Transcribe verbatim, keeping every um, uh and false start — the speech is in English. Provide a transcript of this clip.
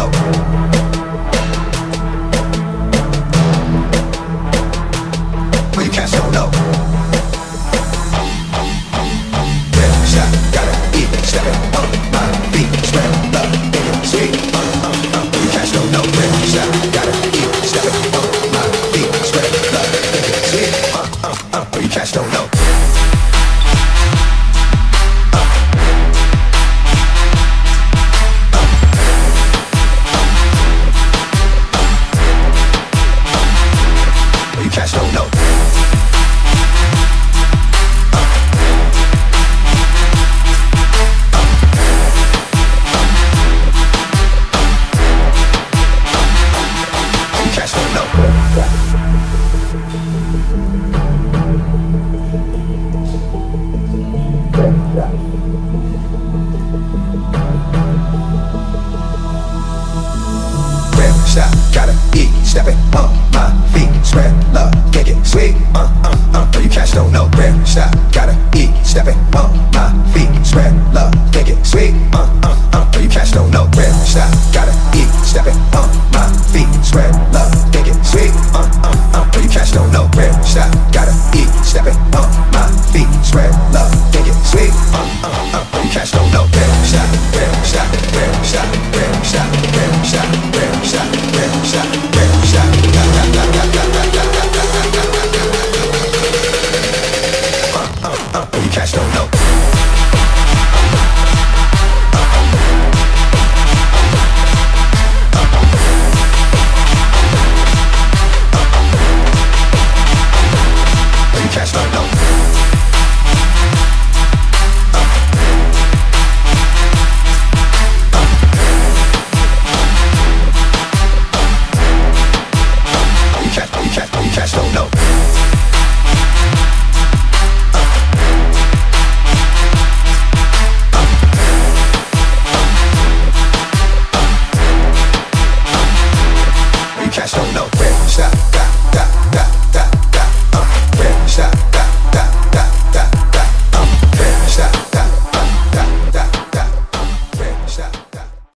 know. Well, you cats don't know. Red shot, gotta eat, stepping on my feet, spread love, make it sweet. Uh, uh, uh. Well, you cats don't know. Red shot, gotta eat, stepping on my feet, spread love, make it sweet. Uh, uh, uh. Well, you cats don't know. You cats don't know. Uh. Uh. Uh. You cats don't know. Red shot, gotta eat, stepping on my feet, spread love, make it sweet. Uh, uh, uh, no, you cats don't know. Red shot, gotta eat, stepping on my feet, spread love, make it sweet. Uh,